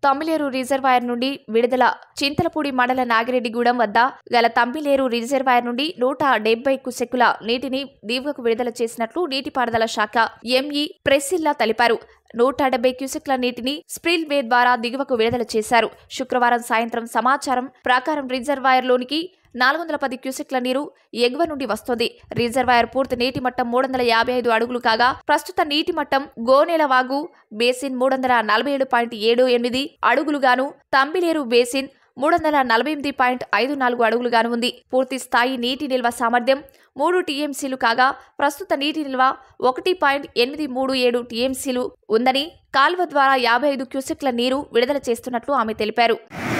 Tammileru reservoir నుండి విడుదల చింతలపూడి మండల నాగిరెడ్డిగూడెం వద్ద గల తమ్మిలేరు రిజర్వాయర్ నుండి 170 క్యూసెక్కుల నీటిని దిగువకు విడుదల చేసినట్లు నీటిపారుదల శాఖ ఎంఈ ప్రెసిల్లా తెలిపారు. 170 క్యూసెక్ల నీటిని స్ప్రిల్ వే ద్వారా దిగువకు విడుదల చేశారు. శుక్రవారం సాయంత్రం సమాచారం ప్రకారం రిజర్వాయర్లోనికి 410 క్యూసెక్ల నీరు ఎగువ నుండి వస్తోంది. రిజర్వాయర్ పూర్తి నీటి మట్టం 355 అడుగులు కాగా ప్రస్తుత నీటి మట్టం గోనెలవాగు బేసిన్ 347.78 అడుగులుగాను, తంబిలేరు బేసిన్ 348.54 అడుగులుగాను ఉంది. పూర్తి స్థాయి నీటి నిల్వ సామర్థ్యం 3 టీఎంసీలు కాగా ప్రస్తుత నీటి నిల్వ 1.837 టీఎంసీలు ఉందని, కాల్వ ద్వారా 55 క్యూసెక్ల నీరు విడుదల చేస్తున్నట్లు ఆమె తెలిపారు.